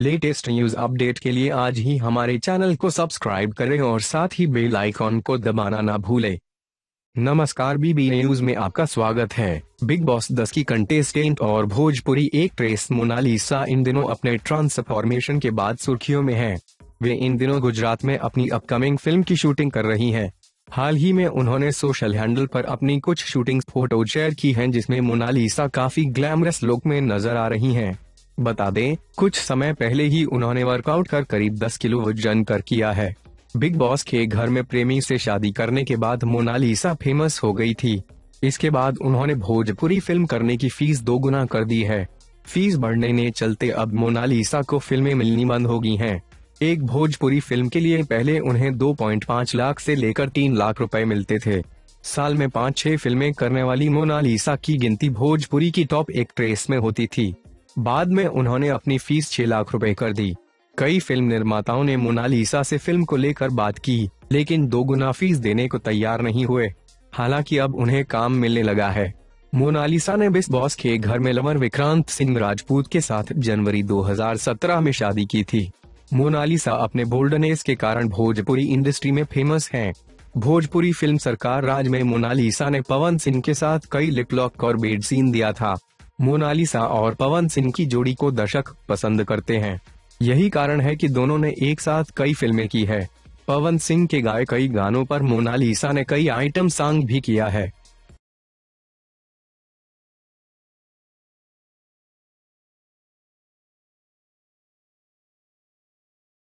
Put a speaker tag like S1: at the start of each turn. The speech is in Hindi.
S1: लेटेस्ट न्यूज अपडेट के लिए आज ही हमारे चैनल को सब्सक्राइब करें और साथ ही बेल आइकॉन को दबाना ना भूलें। नमस्कार, बीबी न्यूज में आपका स्वागत है। बिग बॉस 10 की कंटेस्टेंट और भोजपुरी एक्ट्रेस मोनालिसा इन दिनों अपने ट्रांसफॉर्मेशन के बाद सुर्खियों में हैं। वे इन दिनों गुजरात में अपनी अपकमिंग फिल्म की शूटिंग कर रही हैं। हाल ही में उन्होंने सोशल हैंडल पर अपनी कुछ शूटिंग फोटो शेयर की हैं, जिसमें मोनालिसा काफी ग्लैमरस लुक में नजर आ रही हैं। बता दें, कुछ समय पहले ही उन्होंने वर्कआउट कर करीब 10 किलो वजन कर किया है। बिग बॉस के घर में प्रेमी से शादी करने के बाद मोनालिसा फेमस हो गई थी। इसके बाद उन्होंने भोजपुरी फिल्म करने की फीस 2 गुना कर दी है। फीस बढ़ने ने चलते अब मोनालिसा को फिल्में मिलनी बंद हो गई हैं। एक भोजपुरी फिल्म के लिए पहले उन्हें 2.5 लाख से लेकर 3 लाख रुपए मिलते थे। साल में 5-6 फिल्में करने वाली मोनालिसा की गिनती भोजपुरी की टॉप एक्ट्रेस में होती थी। बाद में उन्होंने अपनी फीस 6 लाख रुपए कर दी। कई फिल्म निर्माताओं ने मोनालिसा से फिल्म को लेकर बात की, लेकिन 2 गुना फीस देने को तैयार नहीं हुए। हालांकि अब उन्हें काम मिलने लगा है। मोनालिसा ने बिग बॉस के घर में लवर विक्रांत सिंह राजपूत के साथ जनवरी 2017 में शादी की थी। मोनालिसा अपने बोल्डनेस के कारण भोजपुरी इंडस्ट्री में फेमस हैं। भोजपुरी फिल्म सरकार राज में मोनालिसा ने पवन सिंह के साथ कई लिप लॉक और बेड सीन दिया था। मोनालिसा और पवन सिंह की जोड़ी को दर्शक पसंद करते हैं। यही कारण है कि दोनों ने एक साथ कई फिल्में की है। पवन सिंह के गाए कई गानों पर मोनालिसा ने कई आइटम सॉन्ग भी किया है।